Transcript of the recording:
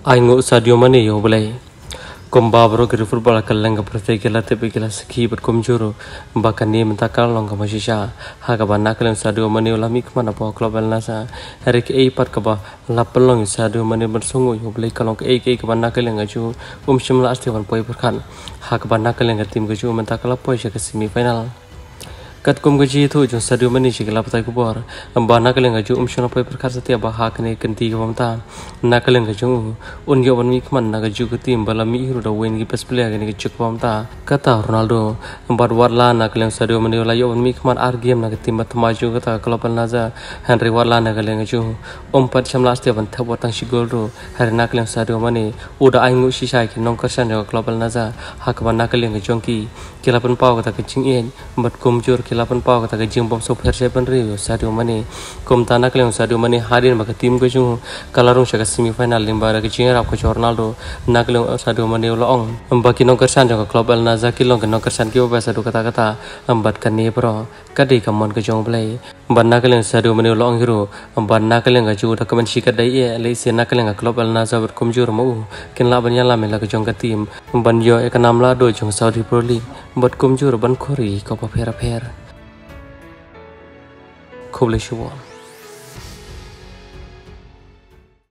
Aingo Sadio Mane yo boleh Kombabro ke football kalanga pertengkilan tapi kila seki berkomjuro bahkan ni mentakal long kamasisha hakaban nakalan Sadio Mane ulami kemana po klub El Nasa hari ke eipat kaba lapelong Sadio Mane bersungu yo boleh kalong ke kaban nakalan ngaju shimla astiwan poi berkan hakaban nakalan tim ngaju mentakal poi ke semifinal kat kum gaji itu jong Sadio Mane sikala patai kubor amba nakalan ngaju shona poi berkar setiap bahak ne kenti kawamta nakalan ngaju unyo ban mi kman ngaju ke tim balami hiru da wen gi pas player ni cuk kawamta kata Ronaldo amba warla nakalan Sadio Mane la yo ban mi kman ar game na tim matmaju kata klub El Naza Henry warla nakalan ngaju pat shamla setiap ban thab watang sigol ro har nakalan Sadio Mane uda aingu sisai ki nong karsan jo klub El Naza hakaban nakalan ngaju ki kilapan pau kata kecing en bat kumjur kilapan pau kata kecing bom so verse pen rio Sadio Mane kom tanah kalian Sadio Mane hadir maka tim ke jung kalarung saka semifinal limbara kecing rap ke Ronaldo nakalian Sadio Mane ulong baki nong kersan jang klub El Naza kilong ke nong kersan ki ba sadu kata-kata ambat kan ni pro kadai kamon ke jong play ban nakalian Sadio Mane ulong hero ban nakalian gaju da kaman sikat dai e le se nakalian klub El Naza ber kumjur mau kin la ban yala me la ke jong ke tim ban yo e kanamla do jong Saudi Pro League bat kumjur ban khori ko pa phera खूब ले शुभ